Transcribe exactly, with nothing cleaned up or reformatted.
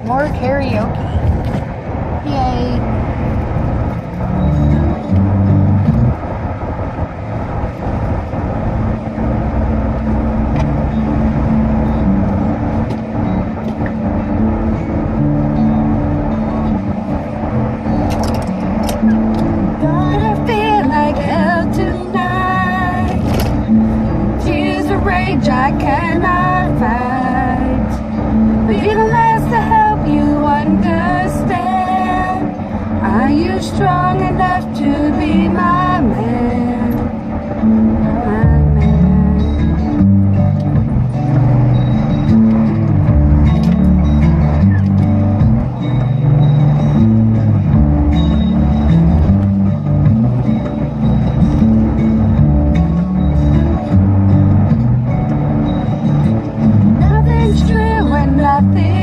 More karaoke. Yay. Gonna feel like hell tonight. Tears of rage I cannot fight. But even less to help you understand. Are you strong enough to be my man? My man. Nothing's true and nothing